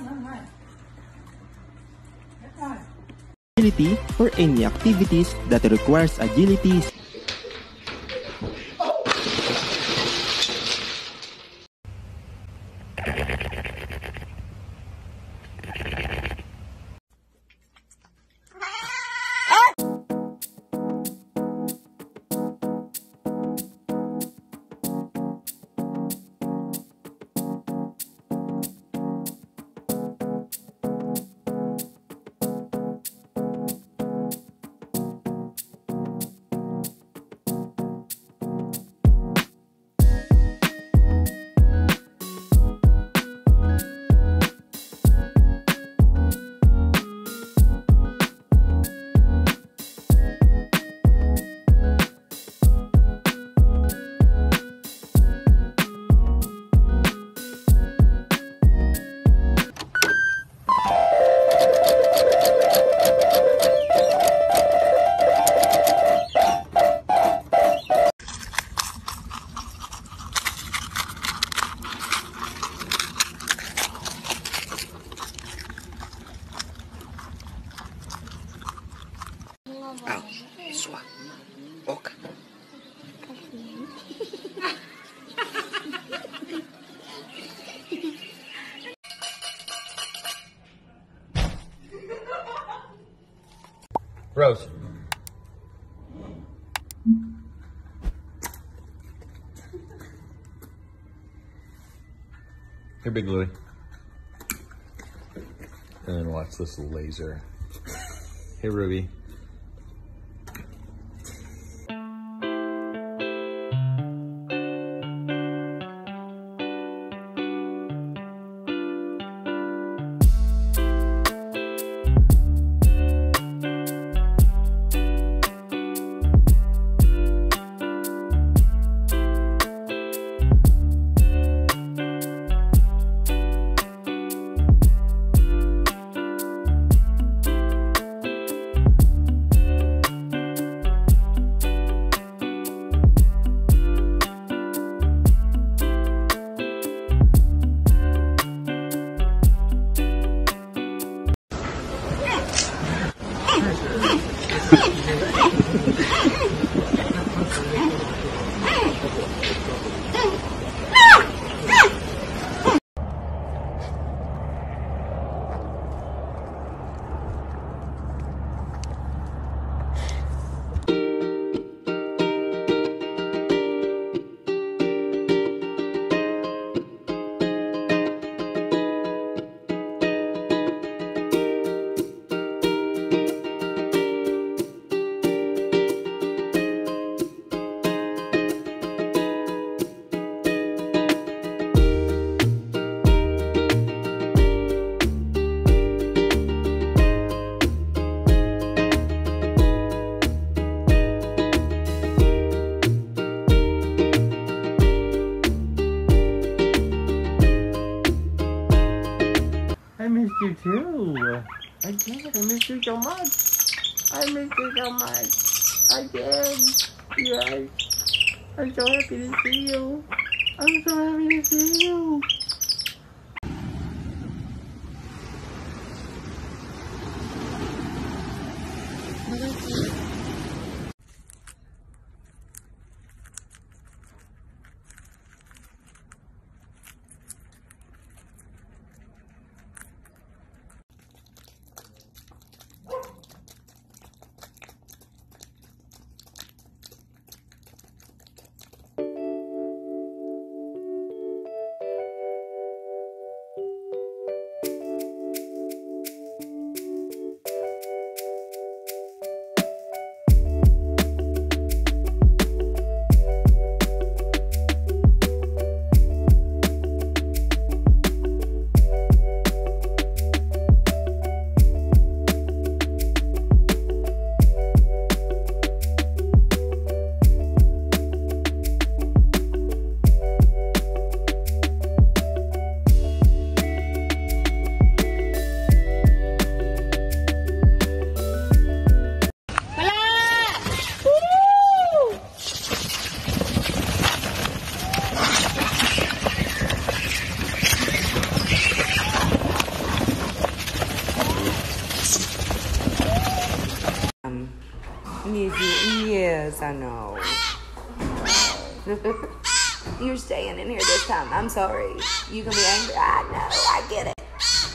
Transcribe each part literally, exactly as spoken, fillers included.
Agility or any activities that requires agility. Au, sua, boca. Rose. Here, Big Louie. And then watch this laser. Hey, Ruby. I missed you too. I did. I missed you so much. I missed you so much. I did. Yes. I'm so happy to see you. I'm so happy to see you. I know. You're staying in here this time. I'm sorry. You can be angry. I know. I get it.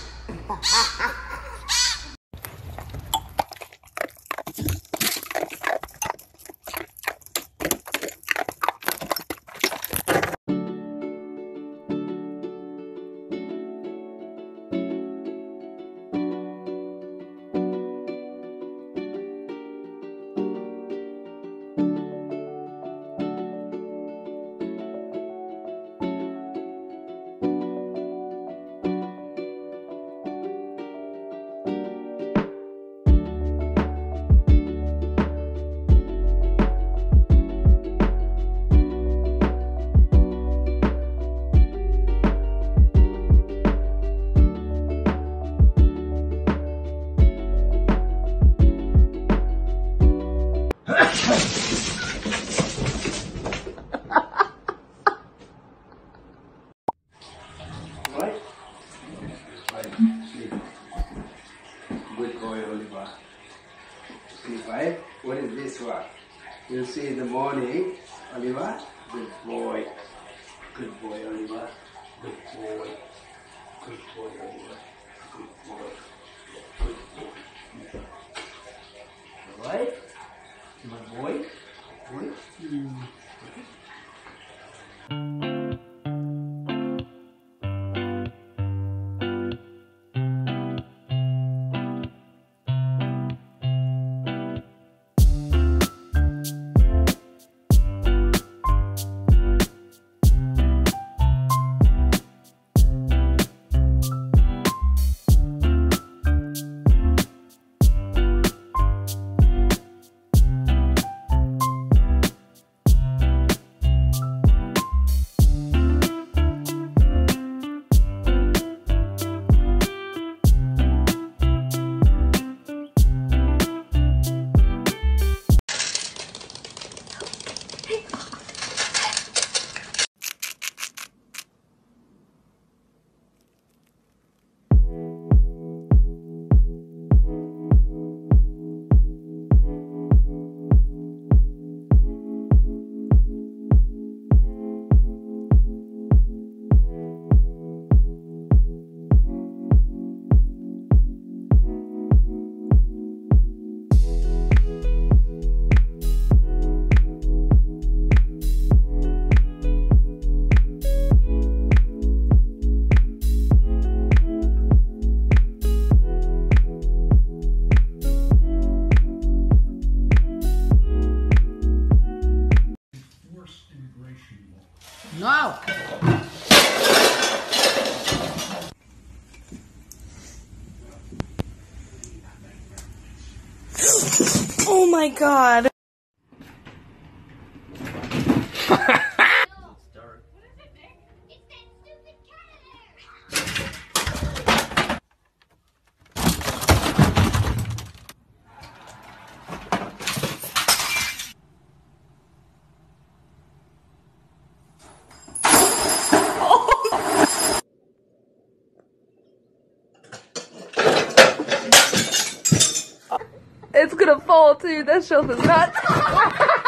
What? Sleep. Good boy, Oliver. Sleep, right? What is this one? You'll see in the morning, Oliver. Good boy. Good boy, Oliver. Good boy. Good boy, Oliver. Good boy. Good boy. Alright? My boy? Boy? Mm. Okay. No. Oh my God. It's gonna fall too. That shelf is not.